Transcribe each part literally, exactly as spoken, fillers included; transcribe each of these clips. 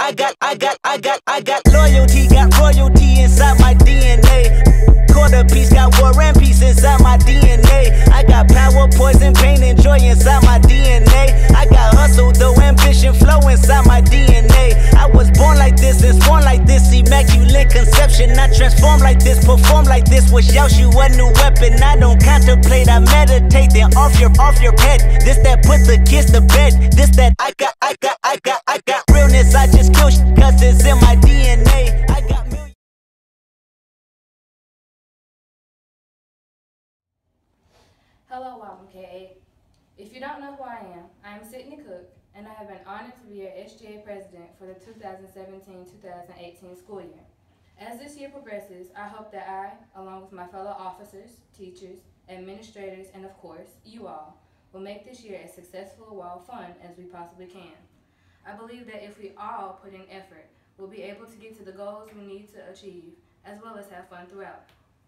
I got, I got, I got, I got loyalty, got royalty inside my D N A. Quarter piece, got war and peace inside my D N A. I got power, poison, pain, and joy inside my D N A. I got hustle, though ambition, flow inside my D N A. I was born like this and born like this, immaculate conception. I transform like this, perform like this. Was Yaoshu a new weapon? I don't contemplate, I meditate. Then off your, off your head. This that put the kids to bed. This that I got, I got, I got, I got realness. I just kill sh cause it's in my D N A. I got millions. Hello, Wildman K eight. If you don't know who I am, I am Sydney Cook, and I have been honored to be your S G A president for the two thousand seventeen two thousand eighteen school year. As this year progresses, I hope that I, along with my fellow officers, teachers, administrators, and of course, you all, will make this year as successful while fun as we possibly can. I believe that if we all put in effort, we'll be able to get to the goals we need to achieve, as well as have fun throughout.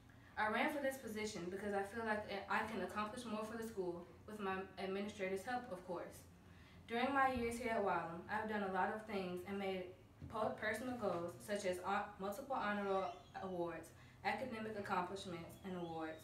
I ran for this position because I feel like I can accomplish more for the school with my administrator's help, of course. During my years here at Wildman, I've done a lot of things and made personal goals such as multiple honor roll awards, academic accomplishments and awards,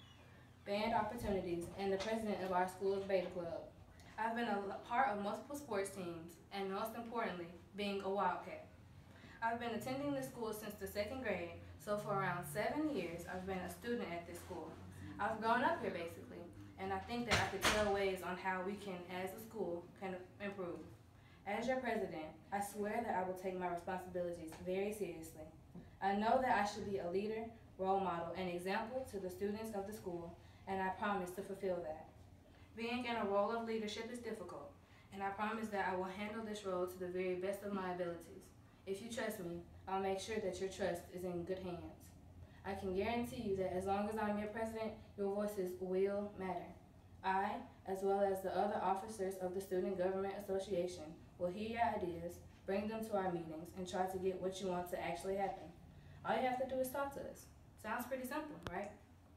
band opportunities, and the president of our school's Beta Club. I've been a part of multiple sports teams, and most importantly, being a Wildcat. I've been attending this school since the second grade, so for around seven years, I've been a student at this school. I've grown up here basically, and I think that I could tell ways on how we can, as a school, can improve. As your president, I swear that I will take my responsibilities very seriously. I know that I should be a leader, role model, and example to the students of the school, and I promise to fulfill that. Being in a role of leadership is difficult, and I promise that I will handle this role to the very best of my abilities. If you trust me, I'll make sure that your trust is in good hands. I can guarantee you that as long as I'm your president, your voices will matter. I, as well as the other officers of the Student Government Association, will hear your ideas, bring them to our meetings, and try to get what you want to actually happen. All you have to do is talk to us. Sounds pretty simple, right?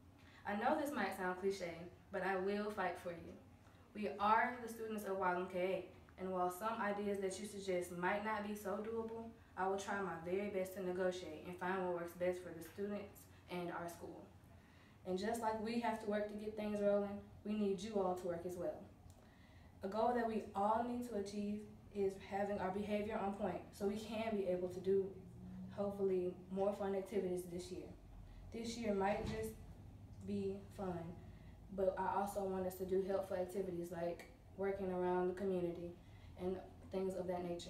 I know this might sound cliche, but I will fight for you. We are the students of Wildman K eight, and while some ideas that you suggest might not be so doable, I will try my very best to negotiate and find what works best for the students and our school. And just like we have to work to get things rolling, we need you all to work as well. A goal that we all need to achieve is having our behavior on point so we can be able to do, hopefully, more fun activities this year. This year might just be fun, but I also want us to do helpful activities like working around the community and things of that nature.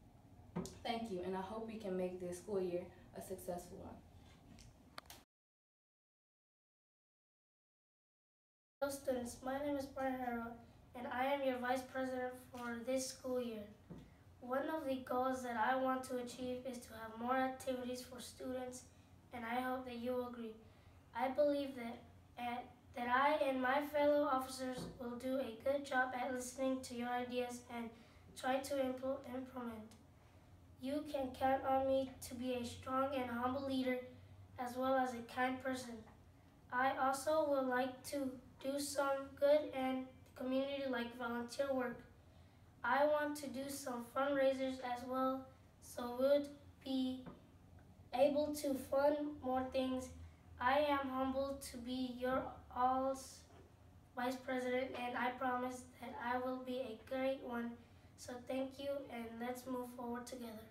Thank you, and I hope we can make this school year a successful one. Hello students, my name is Brian Harrell, and I am your Vice President for this school year. One of the goals that I want to achieve is to have more activities for students, and I hope that you will agree. I believe that, at, that I and my fellow officers will do a good job at listening to your ideas and try to impl implement. You can count on me to be a strong and humble leader as well as a kind person. I also would like to do some good in the community like volunteer work. I want to do some fundraisers as well, so we'll be able to fund more things. I am humbled to be your all's Vice President, and I promise that I will be a great one. So thank you, and let's move forward together.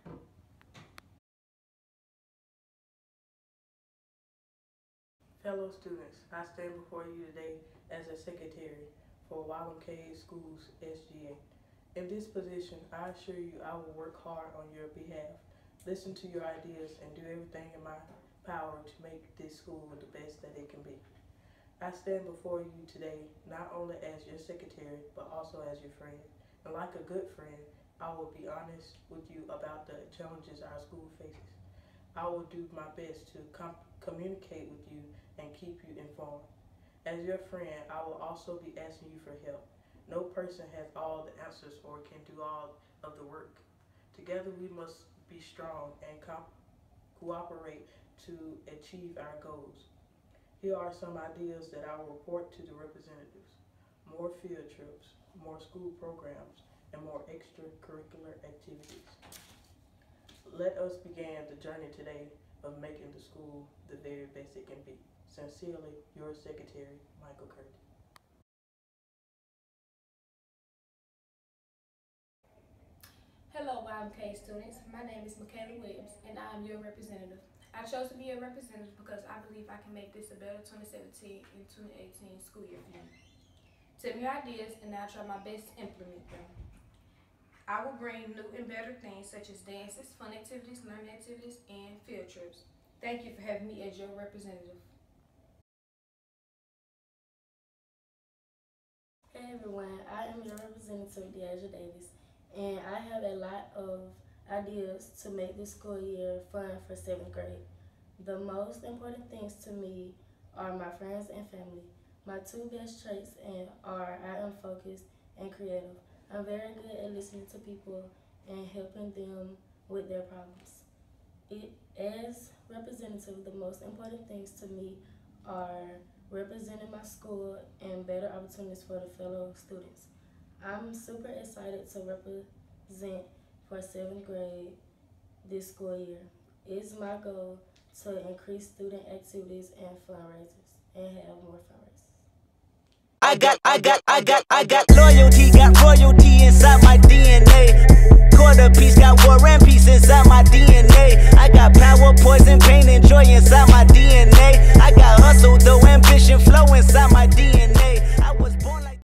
Fellow students, I stand before you today as a secretary for Wildman K eight Schools S G A. In this position, I assure you I will work hard on your behalf, listen to your ideas, and do everything in my power to make this school the best that it can be. I stand before you today not only as your secretary, but also as your friend. And like a good friend, I will be honest with you about the challenges our school faces. I will do my best to com communicate with you and keep you informed. As your friend, I will also be asking you for help. No person has all the answers or can do all of the work. Together we must be strong and cooperate to achieve our goals. Here are some ideas that I will report to the representatives. More field trips, more school programs, and more extracurricular activities. let us begin the journey today of making the school the very best it can be. Sincerely, your Secretary, Michael Curtis. Hello, Y M K students. My name is Michaela Williams, and I am your representative. I chose to be your representative because I believe I can make this a better twenty seventeen and twenty eighteen school year for you. Tell me your ideas, and I'll try my best to implement them. I will bring new and better things such as dances, fun activities, learning activities, and field trips. Thank you for having me as your representative. Hey everyone, I am your representative, Deaja Davis, and I have a lot of ideas to make this school year fun for seventh grade. The most important things to me are my friends and family. My two best traits and are I am focused and creative. I'm very good at listening to people and helping them with their problems. It, as representative, the most important things to me are representing my school and better opportunities for the fellow students. I'm super excited to represent for seventh grade this school year. It's my goal to increase student activities and fundraisers and have more fundraisers. I got, I got, I got, I got loyalty, got royalty inside my D N A. Quarter piece got